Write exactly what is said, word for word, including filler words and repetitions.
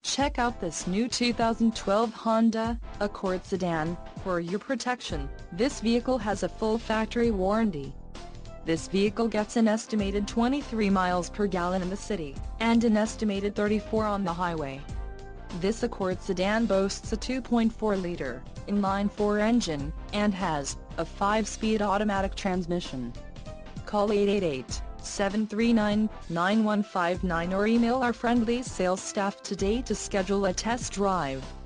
Check out this new two thousand twelve Honda Accord sedan. For your protection, this vehicle has a full factory warranty. This vehicle gets an estimated twenty-three miles per gallon in the city, and an estimated thirty-four on the highway. This Accord sedan boasts a two point four liter inline-four engine, and has a five-speed automatic transmission. Call eight eight eight, seven three nine, nine one five nine or email our friendly sales staff today to schedule a test drive.